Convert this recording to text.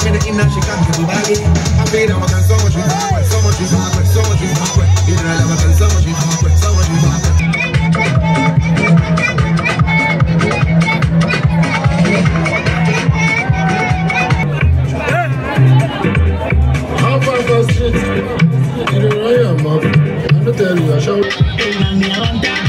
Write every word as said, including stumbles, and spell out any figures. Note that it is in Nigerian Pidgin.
Me the inner she can't give body. I feel that I so much is awkward, so much is awkward, so much is awkward. You know that I so much is awkward, so much is awkward. How far from the street? You know I am, man. I'm not telling you, I shall.